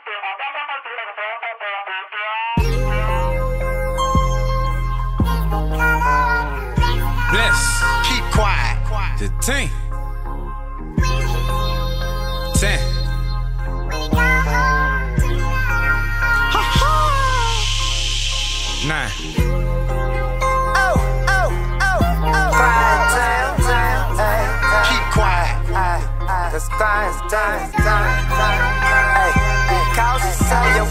Bless. Keep quiet. The team. 10. Nine. Keep quiet. Cause time's done. Hey, because you say your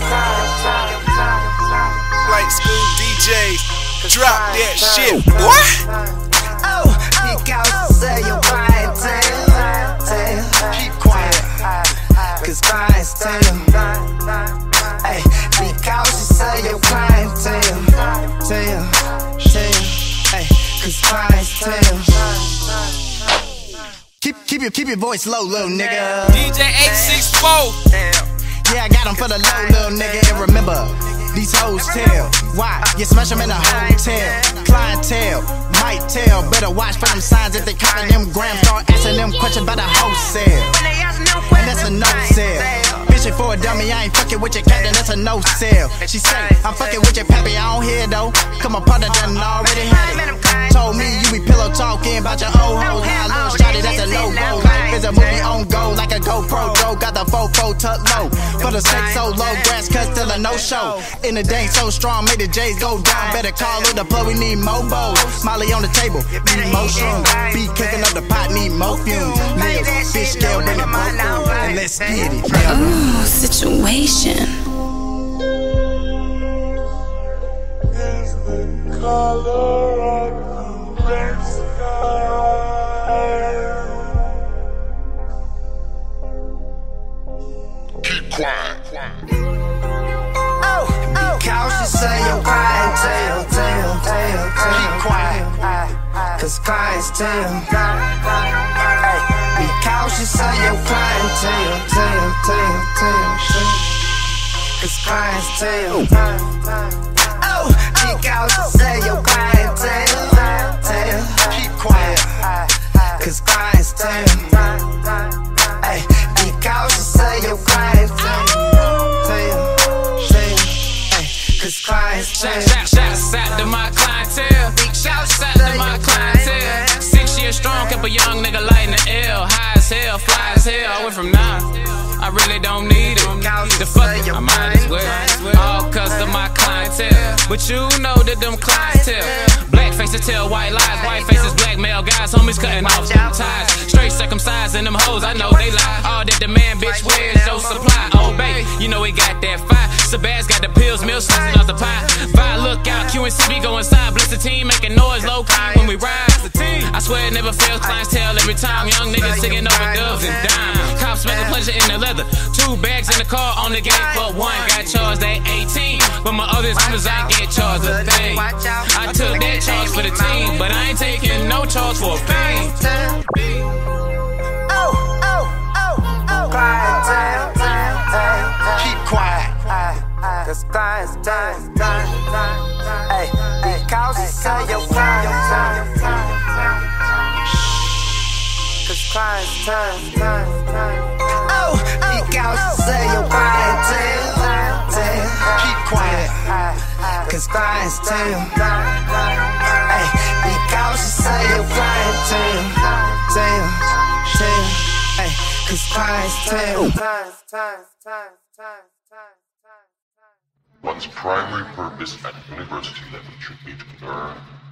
Like school DJs, drop that shit. What? Oh, because you say your clientele. Keep quiet. Cause time's done. Hey, because you say your clientele. Hey, cause time's done. Keep your voice low, little nigga. DJ 864. Yeah, I got him for the low, little nigga. And remember, these hoes tell. Why? You smash them in a hotel. Clientele, might tell. Better watch for them signs if they counting them grams. Start asking them questions about the wholesale. And that's a no sale. Bitch, for a dummy, I ain't fucking with your captain, that's a no sale. She say, I'm fucking with your pappy, I don't hear though. Cause my partner done already had it. Told me you be pillow talking about your old hoes. How a little shawty, that's a no-go. Life is a movie on go, like a GoPro. Joe got the 4-4 tuck low. For the sex so low, grass cut still a no-show. In the day so strong, made the J's go down. Better call it the plug, we need more bows. Molly on the table, need more shrooms. Be cooking up the pot, need more fumes. Live, fish scale, bring it more food. And let's get it. Ooh, situation. Is the color of the sky. Keep quiet. Because you say your clientele. Keep quiet. Cause clients tell. Hey, because you say your clientele. Cause clients tell. Oh, because you say your clientele. Keep quiet. Cause clients tell. Hey, because you say your clientele. Cause clients tell. Shouts out to my clientele. Big shouts out to my clientele. 6 years strong, kept a young nigga lighting the L. High as hell, fly as hell. I went from 9. I really don't need it. The fuck it, I might as well. All cause of my clientele. But you know that them clientele. Black faces tell white lies. White faces blackmail guys. Homies cutting off some ties. Straight circumcised in them hoes. I know they lie. All that demand, bitch, where's your supply? Oh, babe, you know we got that fire. Sabaz got the pills, milk slicing off the pie. Vibe, look out, QNCB go inside. Bless the team, making noise low key when we ride. I swear it never fails. Clientele every time. Young niggas singing over dubs and dimes. Cops making pleasure in the leather. 2 bags in the car on the gate, but one got charged at 18. But my other numbers ain't get charged a thing. I took that charge for the team, but I ain't taking no charge for a pain. Keep quiet. Cause clients done. Hey, because you say your clientele. Cause clients done. Oh, because you say your clientele. Keep quiet. Cause clients tell. Hey, because you say your clientele. Hey, cause clients tell. One's primary purpose at university level should be to learn